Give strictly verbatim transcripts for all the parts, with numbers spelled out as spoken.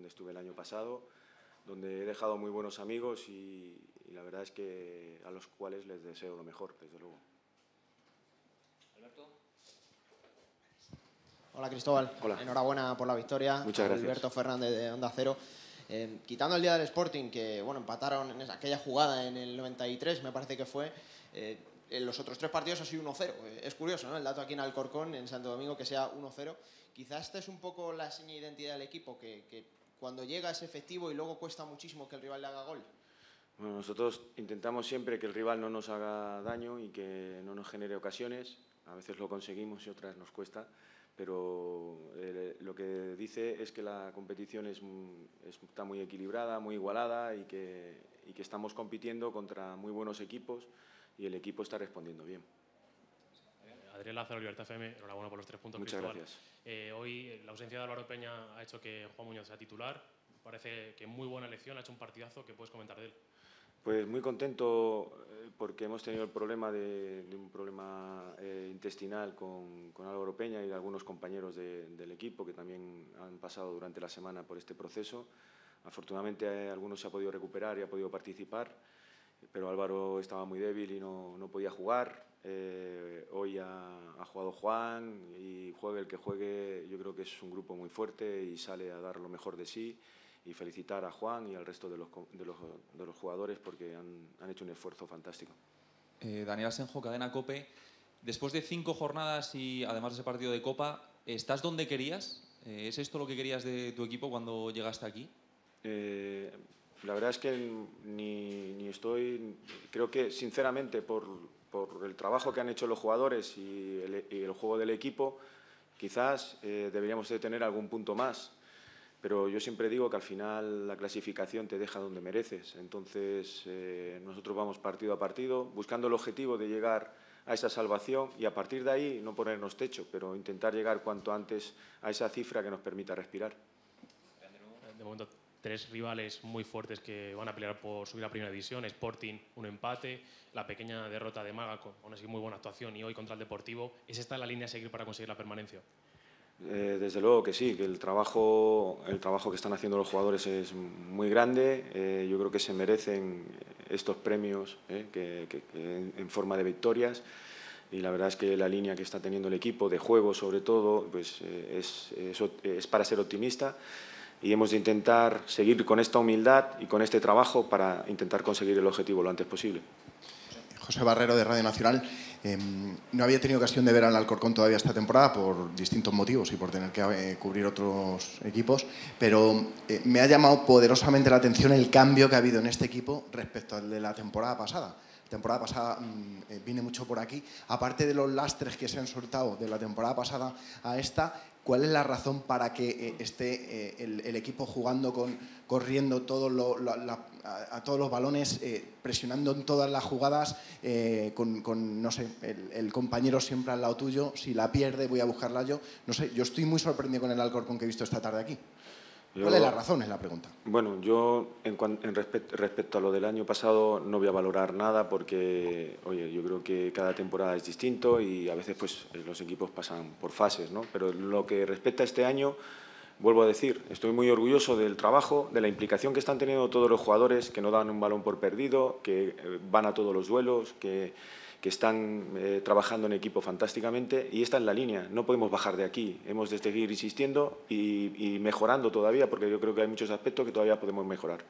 estuve el año pasado, donde he dejado muy buenos amigos y, y la verdad es que a los cuales les deseo lo mejor, desde luego. Alberto. Hola, Cristóbal. Hola. Enhorabuena por la victoria. Muchas gracias. Alberto Fernández de Onda Cero. Eh, quitando el día del Sporting, que bueno, empataron en esa, aquella jugada en el noventa y tres, me parece que fue, eh, en los otros tres partidos ha sido uno cero. Eh, es curioso, ¿no? El dato aquí en Alcorcón, en Santo Domingo, que sea uno cero. Quizás esta es un poco la seña de identidad del equipo, que, que cuando llega es efectivo y luego cuesta muchísimo que el rival le haga gol. Bueno, nosotros intentamos siempre que el rival no nos haga daño y que no nos genere ocasiones. A veces lo conseguimos y otras nos cuesta. Pero eh, lo que dice es que la competición es, es, está muy equilibrada, muy igualada y que, y que estamos compitiendo contra muy buenos equipos y el equipo está respondiendo bien. Adrián Lázaro, Libertad F M, enhorabuena por los tres puntos. Muchas Cristóbal. gracias. Eh, hoy la ausencia de Álvaro Peña ha hecho que Juan Muñoz sea titular. Parece que muy buena elección, ha hecho un partidazo. ¿Qué puedes comentar de él? Pues muy contento eh, porque hemos tenido el problema de, de un problema eh, intestinal con, con Álvaro Peña y algunos compañeros de, del equipo que también han pasado durante la semana por este proceso. Afortunadamente eh, algunos se ha podido recuperar y ha podido participar, pero Álvaro estaba muy débil y no, no podía jugar. Eh, hoy ha, ha jugado Juan y juegue el que juegue, yo creo que es un grupo muy fuerte y sale a dar lo mejor de sí. Y felicitar a Juan y al resto de los, de los, de los jugadores porque han, han hecho un esfuerzo fantástico. Eh, Daniel Asenjo, Cadena COPE. Después de cinco jornadas y además de ese partido de Copa, ¿estás donde querías? Eh, ¿Es esto lo que querías de tu equipo cuando llegaste aquí? Eh, la verdad es que ni, ni estoy... Creo que, sinceramente, por, por el trabajo que han hecho los jugadores y el, y el juego del equipo, quizás eh, deberíamos de tener algún punto más. Pero yo siempre digo que al final la clasificación te deja donde mereces. Entonces, eh, nosotros vamos partido a partido, buscando el objetivo de llegar a esa salvación y a partir de ahí no ponernos techo, pero intentar llegar cuanto antes a esa cifra que nos permita respirar. De momento, tres rivales muy fuertes que van a pelear por subir a Primera División. Sporting, un empate, la pequeña derrota de Málaga, con aún así muy buena actuación, y hoy contra el Deportivo. ¿Es esta la línea a seguir para conseguir la permanencia? Eh, desde luego que sí, que el trabajo, el trabajo que están haciendo los jugadores es muy grande. Eh, yo creo que se merecen estos premios eh, que, que, que en, en forma de victorias. Y la verdad es que la línea que está teniendo el equipo, de juego sobre todo, pues, eh, es, es, es para ser optimista. Y hemos de intentar seguir con esta humildad y con este trabajo para intentar conseguir el objetivo lo antes posible. José Barrero, de Radio Nacional. Eh, no había tenido ocasión de ver al Alcorcón todavía esta temporada por distintos motivos y por tener que eh, cubrir otros equipos, pero eh, me ha llamado poderosamente la atención el cambio que ha habido en este equipo respecto al de la temporada pasada. La temporada pasada mmm, eh, vine mucho por aquí. Aparte de los lastres que se han soltado de la temporada pasada a esta, ¿cuál es la razón para que eh, esté eh, el, el equipo jugando, con, corriendo todo lo, la, la, a, a todos los balones, eh, presionando en todas las jugadas, eh, con, con, no sé, el, el compañero siempre al lado tuyo? Si la pierde, voy a buscarla yo. No sé, yo estoy muy sorprendido con el Alcorcón que he visto esta tarde aquí. Yo, ¿Cuál es la razón? Es la pregunta. Bueno, yo en, en respecto, respecto a lo del año pasado no voy a valorar nada porque, oye, yo creo que cada temporada es distinto y a veces pues los equipos pasan por fases, ¿no? Pero lo que respecta a este año, vuelvo a decir, estoy muy orgulloso del trabajo, de la implicación que están teniendo todos los jugadores, que no dan un balón por perdido, que van a todos los duelos, que... que están eh, trabajando en equipo fantásticamente y esta es la línea, no podemos bajar de aquí, hemos de seguir insistiendo y, y mejorando todavía porque yo creo que hay muchos aspectos que todavía podemos mejorar.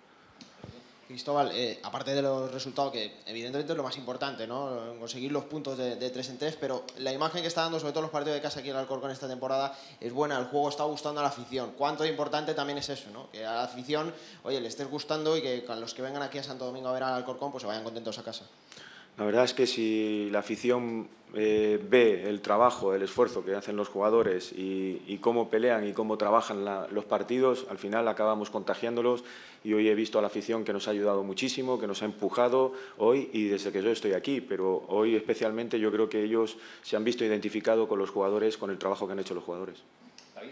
Cristóbal, eh, aparte de los resultados, que evidentemente es lo más importante, ¿no? Conseguir los puntos de, de tres en tres, pero la imagen que está dando, sobre todo los partidos de casa aquí en Alcorcón esta temporada, es buena. El juego está gustando a la afición. Cuánto de importante también es eso, ¿no? Que a la afición, oye, le estés gustando y que los que vengan aquí a Santo Domingo a ver al Alcorcón pues se vayan contentos a casa. La verdad es que si la afición eh, ve el trabajo, el esfuerzo que hacen los jugadores y, y cómo pelean y cómo trabajan la, los partidos, al final acabamos contagiándolos y hoy he visto a la afición que nos ha ayudado muchísimo, que nos ha empujado hoy y desde que yo estoy aquí, pero hoy especialmente yo creo que ellos se han visto identificados con los jugadores, con el trabajo que han hecho los jugadores. David.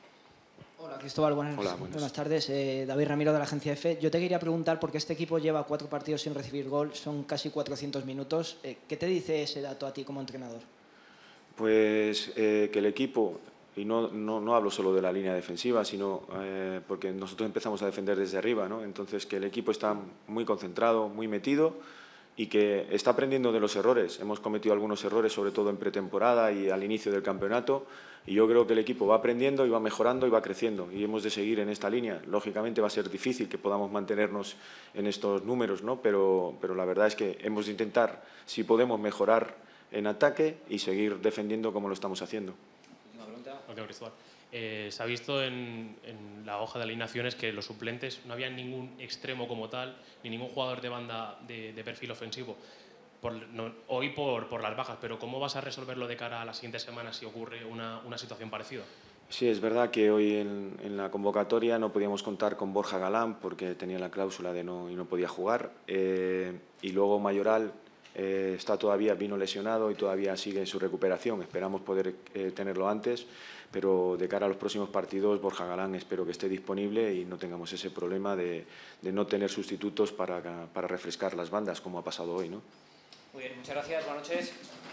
Hola Cristóbal, buenas, Hola, buenas. buenas tardes. Eh, David Ramiro de la agencia EFE. Yo te quería preguntar, porque este equipo lleva cuatro partidos sin recibir gol, son casi cuatrocientos minutos. Eh, ¿Qué te dice ese dato a ti como entrenador? Pues eh, que el equipo y no, no, no hablo solo de la línea defensiva, sino eh, porque nosotros empezamos a defender desde arriba, ¿no? Entonces que el equipo está muy concentrado, muy metido y que está aprendiendo de los errores. Hemos cometido algunos errores, sobre todo en pretemporada y al inicio del campeonato, y yo creo que el equipo va aprendiendo y va mejorando y va creciendo, y hemos de seguir en esta línea. Lógicamente va a ser difícil que podamos mantenernos en estos números, ¿no? pero, pero la verdad es que hemos de intentar, si podemos, mejorar en ataque y seguir defendiendo como lo estamos haciendo. Última pregunta. Última, Cristóbal. Eh, se ha visto en, en la hoja de alineaciones que los suplentes no había ningún extremo como tal, ni ningún jugador de banda de, de perfil ofensivo. Por, no, hoy por, por las bajas, pero ¿cómo vas a resolverlo de cara a las siguientes semanas si ocurre una, una situación parecida? Sí, es verdad que hoy en, en la convocatoria no podíamos contar con Borja Galán porque tenía la cláusula de no, y no podía jugar. Eh, y luego Mayoral eh, está todavía, vino lesionado y todavía sigue en su recuperación. Esperamos poder eh, tenerlo antes, pero de cara a los próximos partidos, Borja Galán espero que esté disponible y no tengamos ese problema de, de no tener sustitutos para, para refrescar las bandas, como ha pasado hoy, ¿no? Muy bien, muchas gracias, buenas noches.